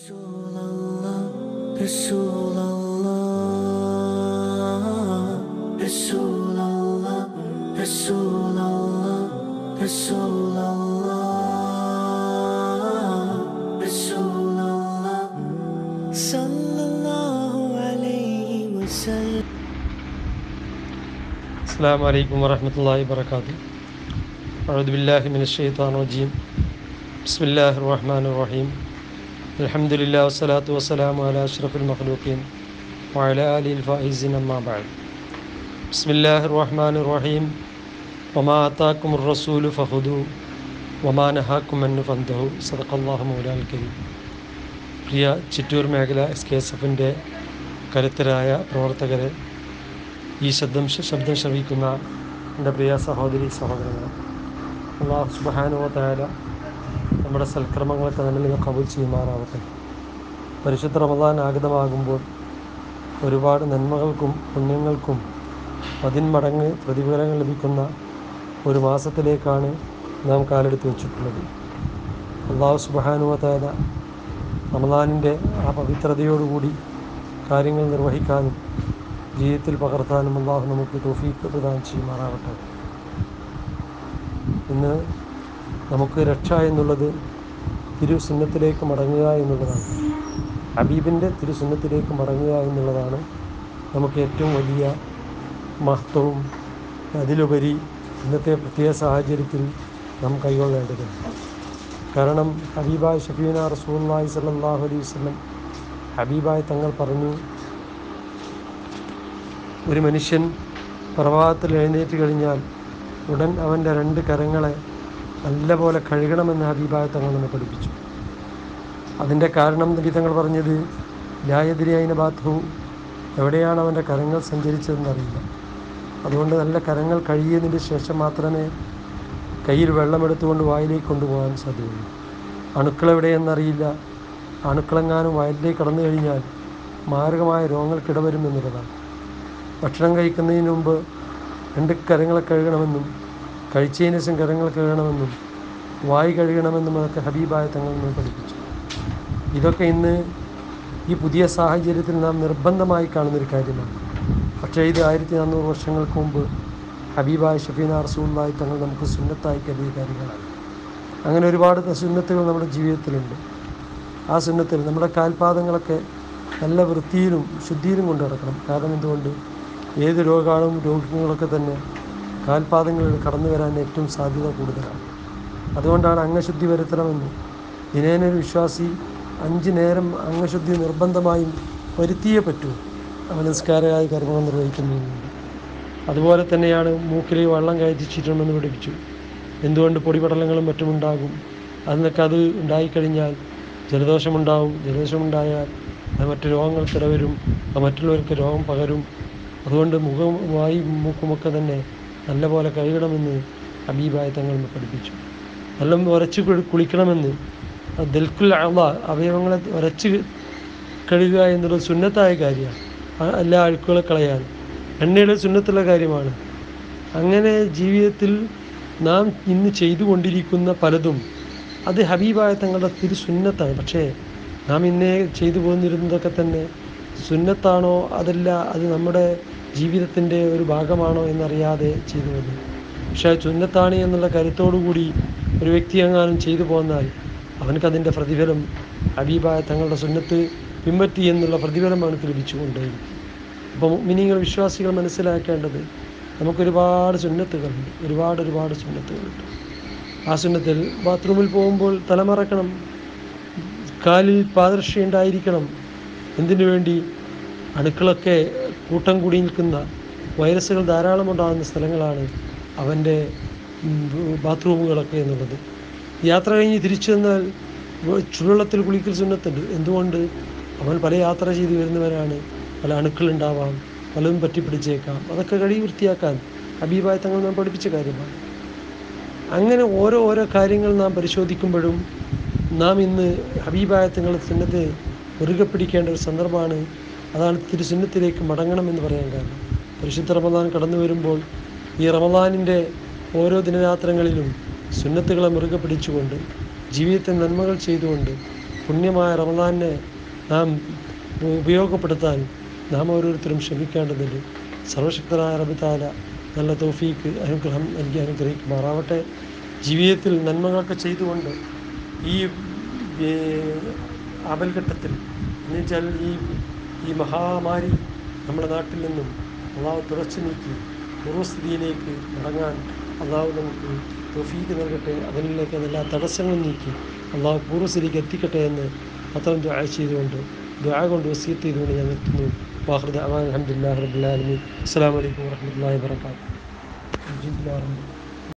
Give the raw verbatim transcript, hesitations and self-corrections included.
Rasulallah, Rasulallah, Rasulallah, Rasulallah, Rasulallah, Rasulallah, Sallallahu Alaihi Wasallam. Assalamu alaikum wa rahmatullahi wa barakatuh. A'udhu billahi minash shaitanir rajim. Bismillahir rahmanir rahim. Alhamdulillah wa salatu wa salamu ala ashrafil makhluqin wa ala alihi al-faizin amma ba'd. Bismillahir rahmanir rahim. Wa ma ataakumur rasulu fakhudhu wa ma nahakum anhu fantahu. Sadaqallahu mawlal karim. പ്രിയ ചിറ്റൂർ മേഖല S K S എഫിൻ്റെ കരുത്തരായ പ്രവർത്തകരെ, ഈ ശബ്ദം ശബ്ദം ശ്രവിക്കുന്ന എൻ്റെ പ്രിയ സഹോദരി സഹോദരങ്ങൾ, അല്ലാഹു സുബ്ഹാനഹു വ തആല നമ്മുടെ സൽക്കർമ്മങ്ങളൊക്കെ നല്ല കബൂൽ ചെയ്യുമാറാവട്ടെ. പരിശുദ്ധ റമദാൻ ആഗതമാകുമ്പോൾ ഒരുപാട് നന്മകൾക്കും പുണ്യങ്ങൾക്കും പതിന്മടങ്ങ് പ്രതിഫലങ്ങൾ ലഭിക്കുന്ന ഒരു മാസത്തിലേക്കാണ് നാം കാലെടുത്ത് വെച്ചിട്ടുള്ളത്. അല്ലാഹു സുബ്ഹാനഹു വ തആല റമദാനിൻ്റെ ആ പവിത്രതയോടുകൂടി കാര്യങ്ങൾ നിർവഹിക്കാനും ജീവിതത്തിൽ പകർത്താനും അല്ലാഹു നമുക്ക് തൗഫീഖ് പ്രദാനം ചെയ്യുമാറാവട്ടെ. ഇന്ന് നമുക്ക് രക്ഷ എന്നുള്ളത് തിരുസുന്നത്തിലേക്ക് മടങ്ങുക എന്നുള്ളതാണ്. ഹബീബിൻ്റെ തിരുസുന്നത്തിലേക്ക് മടങ്ങുക എന്നുള്ളതാണ് നമുക്ക് ഏറ്റവും വലിയ മഹത്വവും അതിലുപരി ഇന്നത്തെ പ്രത്യേക സാഹചര്യത്തിൽ നാം കൈക്കൊള്ളേണ്ടത്. കാരണം ഹബീബായ ഷഫീന റസൂലുള്ളാഹി സ്വല്ലല്ലാഹു അലൈഹി വസല്ലം ഹബീബായ തങ്ങൾ പറഞ്ഞു, ഒരു മനുഷ്യൻ പ്രഭാതത്തിൽ എഴുന്നേറ്റ് കഴിഞ്ഞാൽ ഉടൻ അവൻ്റെ രണ്ട് കരങ്ങളെ നല്ലപോലെ കഴുകണമെന്ന് ഹബീബായ തങ്ങൾ നമ്മെ പഠിപ്പിച്ചു. അതിൻ്റെ കാരണം നബി തങ്ങൾ പറഞ്ഞത്, ലായദ്രി അയിന ബാത്തു, എവിടെയാണ് അവൻ്റെ കരങ്ങൾ സഞ്ചരിച്ചതെന്നറിയില്ല. അതുകൊണ്ട് നല്ല കരങ്ങൾ കഴുകിയതിന് ശേഷം മാത്രമേ കയ്യിൽ വെള്ളമെടുത്തുകൊണ്ട് വായിലേക്ക് കൊണ്ടുപോകാൻ സാധ്യതയുള്ളൂ. അണുക്കളെവിടെയെന്നറിയില്ല. അണുക്കളെങ്ങാനും വയലിലേക്ക് കടന്നു കഴിഞ്ഞാൽ മാരകമായ രോഗങ്ങൾക്കിടവരും എന്നുള്ളതാണ്. ഭക്ഷണം കഴിക്കുന്നതിന് മുമ്പ് രണ്ട് കരങ്ങളെ കഴുകണമെന്നും കഴിച്ചതിന് ശേഷം കരങ്ങൾ കഴുകണമെന്നും വായി കഴുകണമെന്നും അതൊക്കെ ഹബീബായ തങ്ങൾ നമ്മൾ പഠിപ്പിച്ചു. ഇതൊക്കെ ഇന്ന് ഈ പുതിയ സാഹചര്യത്തിൽ നാം നിർബന്ധമായി കാണുന്നൊരു കാര്യമാണ്. പക്ഷേ ഇത് ആയിരത്തി നാനൂറ് വർഷങ്ങൾക്ക് മുമ്പ് ഹബീബായ ഷഫീന റസൂലുള്ളാഹി തങ്ങൾ നമുക്ക് സുന്നത്തായി കരുതിയ കാര്യങ്ങളാണ്. അങ്ങനെ ഒരുപാട് സുന്നത്തുകൾ നമ്മുടെ ജീവിതത്തിലുണ്ട്. ആ സുന്നത്തിൽ നമ്മുടെ കാൽപാദങ്ങളൊക്കെ നല്ല വൃത്തിയിലും ശുദ്ധിയിലും കൊണ്ടു നടക്കണം. കാരണം എന്തുകൊണ്ട്, ഏത് രോഗാണും രോഗങ്ങളൊക്കെ തന്നെ കാൽപാദങ്ങളിൽ കടന്നു വരാൻ ഏറ്റവും സാധ്യത കൂടുതലാണ്. അതുകൊണ്ടാണ് അംഗശുദ്ധി വരുത്തണമെന്ന് ദിനേനൊരു വിശ്വാസി അഞ്ച് നേരം അംഗശുദ്ധി നിർബന്ധമായും വരുത്തിയേ പറ്റൂ അവൻ നിസ്കാരമായ കർമ്മങ്ങൾ നിർവഹിക്കുന്നതിനുണ്ട്. അതുപോലെ തന്നെയാണ് മൂക്കിൽ വെള്ളം കയറ്റിച്ചിട്ടുണ്ടെന്ന് പഠിപ്പിച്ചു. എന്തുകൊണ്ട് പൊടിപടലങ്ങളും മറ്റുമുണ്ടാകും. അതിനൊക്കെ അത് ഉണ്ടായിക്കഴിഞ്ഞാൽ ജലദോഷമുണ്ടാവും. ജലദോഷമുണ്ടായാൽ അത് മറ്റു രോഗങ്ങൾക്കിടവരും, അത് മറ്റുള്ളവർക്ക് രോഗം പകരും. അതുകൊണ്ട് മുഖം വായും മൂക്കുമൊക്കെ തന്നെ നല്ലപോലെ കഴുകണമെന്ന് ഹബീബായ തങ്ങൾ പഠിപ്പിച്ചു. നല്ല ഉരച്ച് കുളിക്കണമെന്ന്, ദൽക്കുൽ അള അവയവങ്ങളെ ഉരച്ച് കഴുകുക എന്നുള്ളത് സുന്നത്തായ കാര്യമാണ്. എല്ലാ അഴുക്കുകളെ കളയാൻ എണ്ണയുടെ സുന്നത്തുള്ള കാര്യമാണ്. അങ്ങനെ ജീവിതത്തിൽ നാം ഇന്ന് ചെയ്തുകൊണ്ടിരിക്കുന്ന പലതും അത് ഹബീബായ തങ്ങളുടെ തിരു സുന്നത്താണ്. പക്ഷേ നാം ഇന്നേ ചെയ്തു പോന്നിരുന്നതൊക്കെ തന്നെ സുന്നത്താണോ അതല്ല അത് നമ്മുടെ ജീവിതത്തിൻ്റെ ഒരു ഭാഗമാണോ എന്നറിയാതെ ചെയ്തു വന്നു. പക്ഷേ സുന്നത്താണ് എന്നുള്ള കരുത്തോടുകൂടി ഒരു വ്യക്തി എങ്ങാനും ചെയ്തു പോന്നാൽ അവനക്കതിൻ്റെ പ്രതിഫലം ഹബീബായ തങ്ങളുടെ സുന്നത്ത് പിൻപറ്റി എന്നുള്ള പ്രതിഫലം അവനക്ക് ലഭിച്ചുകൊണ്ടേയിരിക്കും. അപ്പോൾ മുഅ്മിനീങ്ങൾ വിശ്വാസികൾ മനസ്സിലാക്കേണ്ടത്, നമുക്കൊരുപാട് സുന്നത്തുകളുണ്ട്, ഒരുപാട് ഒരുപാട് സുന്നത്തുകളുണ്ട്. ആ സുന്നത്തിൽ ബാത്റൂമിൽ പോകുമ്പോൾ തലമറക്കണം, കാലിൽ പാദരക്ഷ ഉണ്ടായിരിക്കണം. എന്തിനു വേണ്ടി? അണുക്കളൊക്കെ കൂട്ടം കൂടി നിൽക്കുന്ന വൈറസുകൾ ധാരാളം ഉണ്ടാകുന്ന സ്ഥലങ്ങളാണ് അവൻ്റെ ബാത്റൂമുകളൊക്കെ എന്നുള്ളത്. യാത്ര കഴിഞ്ഞ് തിരിച്ചു വന്നാൽ ചുടുവെള്ളത്തിൽ കുളിക്കൽ സുന്നത്തുണ്ട്. എന്തുകൊണ്ട്? അവൻ പല യാത്ര ചെയ്ത് വരുന്നവരാണ്, പല അണുക്കളുണ്ടാവാം, പലതും പറ്റിപ്പിടിച്ചേക്കാം. അതൊക്കെ കഴുകി വൃത്തിയാക്കാൻ ഹബീബായ തങ്ങൾ നാം പഠിപ്പിച്ച കാര്യമാണ്. അങ്ങനെ ഓരോ ഓരോ കാര്യങ്ങൾ നാം പരിശോധിക്കുമ്പോഴും നാം ഇന്ന് ഹബീബായ തങ്ങളുടെ സുന്നത്തെ മുറുകെ പിടിക്കേണ്ട ഒരു സന്ദർഭമാണ്. അതാണ് തിരുസുന്നത്തിലേക്ക് മടങ്ങണമെന്ന് പറയാൻ കാരണം. പരിശുദ്ധ റമദാൻ കടന്നു വരുമ്പോൾ ഈ റമദാനിൻ്റെ ഓരോ ദിനരാത്രങ്ങളിലും സുന്നത്തുകളെ മുറുകെ പിടിച്ചുകൊണ്ട് ജീവിതത്തിൽ നന്മകൾ ചെയ്തുകൊണ്ട് പുണ്യമായ റമദാനെ നാം ഉപയോഗപ്പെടുത്താൻ നാം ഓരോരുത്തരും ശ്രമിക്കേണ്ടതുണ്ട്. സർവശക്തനായ റബ്ബ് തആല നല്ല തൗഫീക്ക് അനുഗ്രഹം നൽകി അനുഗ്രഹിക്കുമാറാവട്ടെ. ജീവിതത്തിൽ നന്മകളൊക്കെ ചെയ്തുകൊണ്ട് ഈ ആപൽഘട്ടത്തിൽ എന്നുവെച്ചാൽ ഈ ഈ മഹാമാരി നമ്മുടെ നാട്ടിൽ നിന്നും അള്ളാഹു തുടച്ചു നീക്കി പൂർവ്വസ്ഥിതിയിലേക്ക് മടങ്ങാൻ അള്ളാഹു നമുക്ക് തൗഫീക്ക് നൽകട്ടെ. അതിലേക്ക് എല്ലാ തടസ്സങ്ങളും നീക്കി അള്ളാഹു പൂർവ്വസ്ഥിതിക്ക് എത്തിക്കട്ടെ എന്ന് അത്തരം ദുആ ചെയ്തുകൊണ്ട് ദുആ കൊണ്ട് വസിയത്ത് ചെയ്തുകൊണ്ട് ഞാൻ നിർത്തുന്നു. വാഖിറു ദഅ്വാനാ അൽഹംദുലില്ലാഹി റബ്ബിൽ ആലമീൻ. അസ്സലാമു അലൈക്കും വറഹ്മത്തുള്ളാഹി വബറകാതുഹു.